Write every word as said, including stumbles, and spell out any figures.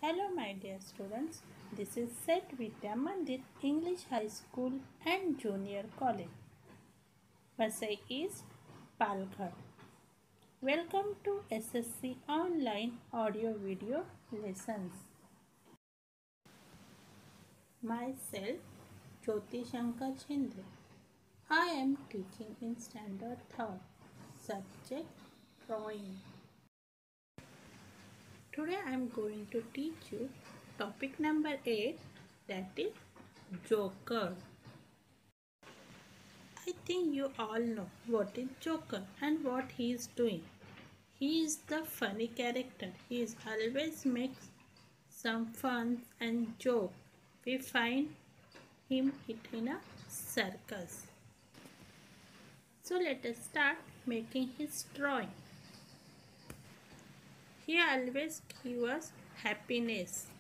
Hello my dear students, this is Set Vidya Mandir English High School and Junior College. Vasai is Palghar. Welcome to S S C Online Audio Video Lessons. Myself, Jyoti Shankar Chindra. I am teaching in Standard third, subject Drawing. Today I am going to teach you topic number eight, that is Joker. I think you all know what is Joker and what he is doing. He is the funny character. He is always makes some fun and joke. We find him in a circus. So let us start making his drawing. He always gives us happiness.